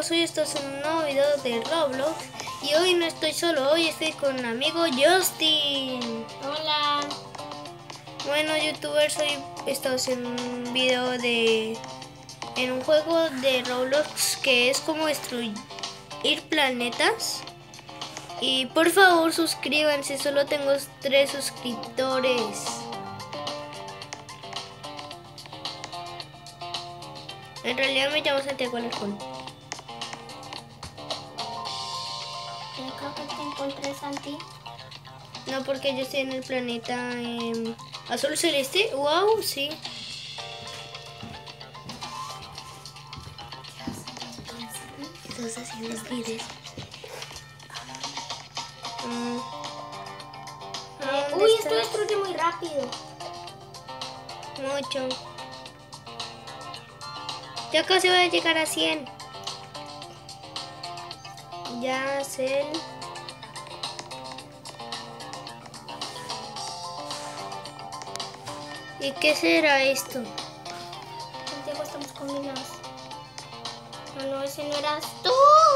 chicos, hoy esto es un nuevo video de Roblox y hoy no estoy solo, hoy estoy con un amigo Justin. Hola. Bueno, youtubers, hoy estoy haciendo un video en un juego de Roblox que es como destruir planetas. Y por favor suscríbanse, solo tengo 3 suscriptores. En realidad me llamo Santiago Alarcón. Creo que te encontré, Santi. No, porque yo estoy en el planeta azul celeste. Wow, sí. ¿Qué estás haciendo, Pides? Uy, esto destruye muy rápido. Mucho. Ya casi voy a llegar a 100. Ya sé. ¿Y qué será esto? Santiago, estamos combinados. No, ese no eras tú.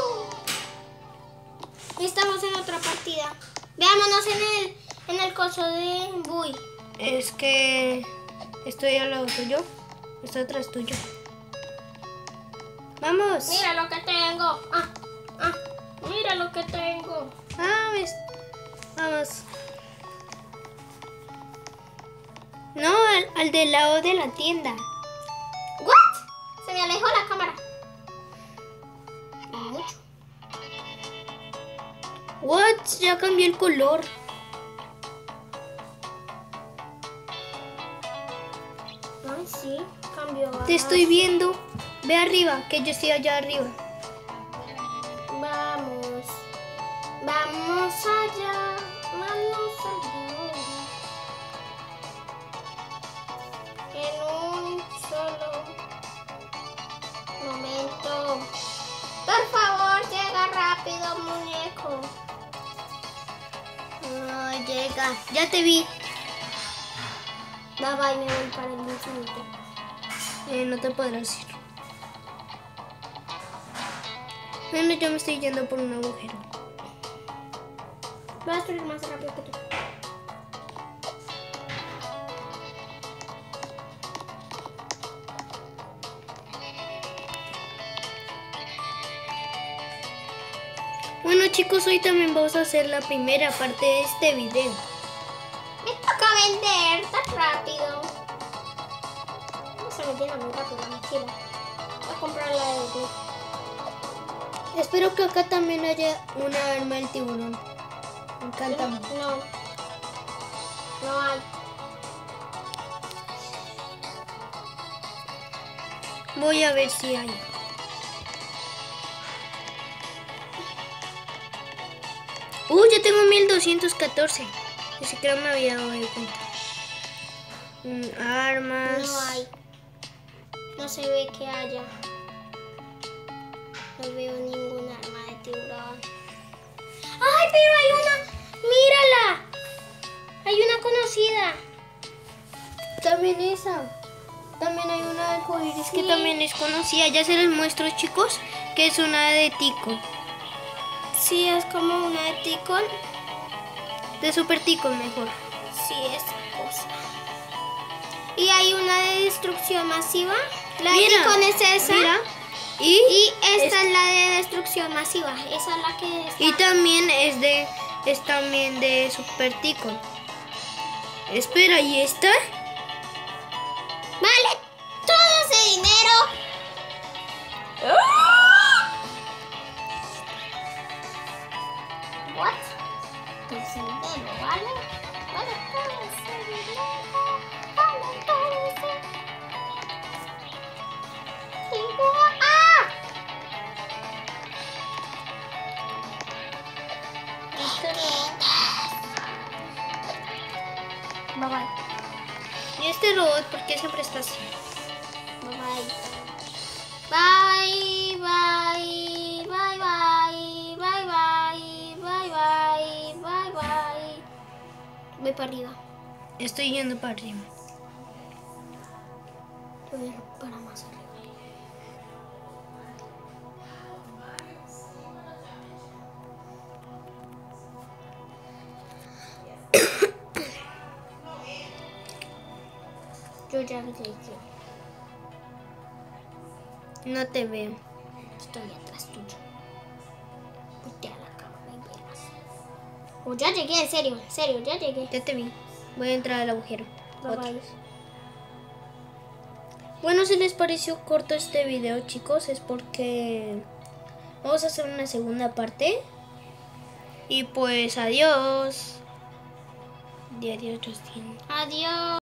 Estamos en otra partida. Veámonos en el coso de Bui. Es que estoy al lado tuyo. Está atrás tuyo. ¡Vamos! Mira lo que tengo. Mira lo que tengo. ¿Ves? Vamos. No, al del lado de la tienda. ¿What? Se me alejó la cámara. Mucho. What? Ya cambió el color. Ay, sí, cambió. Te estoy viendo. Ve arriba, que yo estoy allá arriba. Vamos. Vamos allá. Vamos allá. En un solo momento. Por favor, llega rápido, muñeco. No llega. Ya te vi. Bye bye, me voy para el infinito. No te podrás ir. Bueno, yo me estoy yendo por un agujero. Voy a destruir más rápido que tú. Bueno, chicos, hoy también vamos a hacer la primera parte de este video. Me toca vender tan rápido. No se me llena muy rápido la mochila. Voy a comprar la de ti. Espero que acá también haya una arma del tiburón. Me encanta. No hay. Voy a ver si hay. Yo tengo 1214. Ni siquiera me había dado cuenta. Armas. No hay. No se ve que haya. No veo ningún arma de tiburón. ¡Ay, pero hay una! ¡Mírala! Hay una conocida. También esa. También hay una de arcoíris Sí. que también es conocida. Ya se les muestro, chicos, que es una de Tico. Sí, es como una de Ticon. De Super Tico mejor. Sí, esa cosa. Y hay una de destrucción masiva. La de Mira, Ticon es esa. Mira. Y esta es la de destrucción masiva. Esa es la que está. Y también es también de Super Tico. Espera, ¿y esta? ¡Vale! ¡Todo ese dinero! ¿What? Todo ese dinero, ¿vale? Vale, todo ese dinero. Vale, todo ese dinero. ¡Ah! Bye bye. ¿Y este robot por qué siempre está así? Bye bye. Bye bye. Bye bye. Bye bye. Bye bye. Bye bye. Voy para arriba. Estoy yendo para arriba. Voy para más arriba. Yo ya llegué. No te veo. Estoy atrás tuyo. Ponte a la cama, me verás. Oh, ya llegué, en serio, ya llegué. Ya te vi. Voy a entrar al agujero. Bye, Otra bye. vez. Bueno, si les pareció corto este video, chicos, es porque vamos a hacer una segunda parte. Y pues adiós. Adiós, Justin. Adiós.